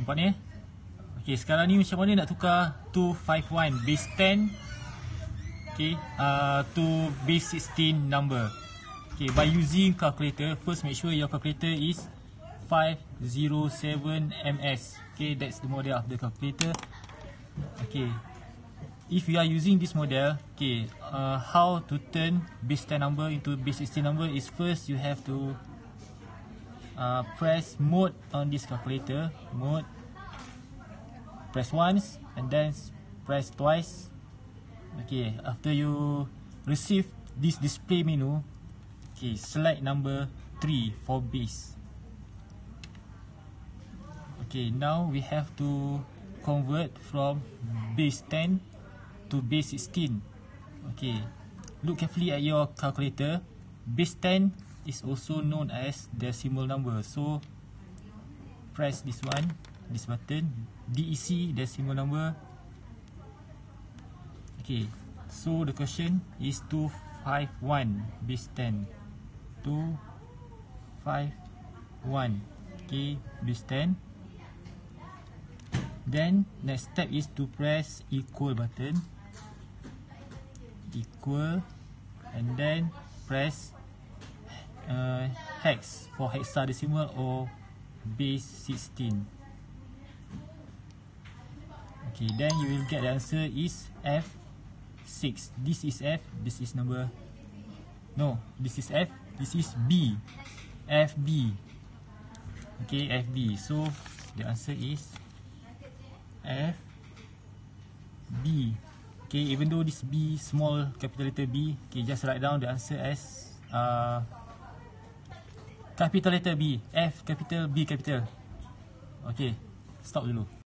Nampak ni? Okay, sekarang ni macam mana nak tukar 251 base 10 to base 16 number. Okay, by using calculator, first make sure your calculator is 507 ms. Okay, that's the model of the calculator. Okay, if you are using this model, okay, how to turn base 10 number into base 16 number is first you have to press mode on this calculator. Mode, press once and then press twice. Okay, after you receive this display menu, okay, select number 3 for base. Okay, now we have to convert from base 10 to base 16. Okay, look carefully at your calculator. Base 10 is also known as decimal number, so press this one, this button, DEC, decimal number. Okay, so the question is 251 base 10. 251. Okay, base 10. Then next step is to press equal button. Equal, and then press hex for hexadecimal or base 16. Okay, then you will get the answer is F6. This is F, this is number, no, this is F, this is B, FB. Okay, FB. So the answer is FB. Okay, even though this B small capital letter B, okay, just write down the answer as capital letter B, F capital, B capital. Okay, stop dulu.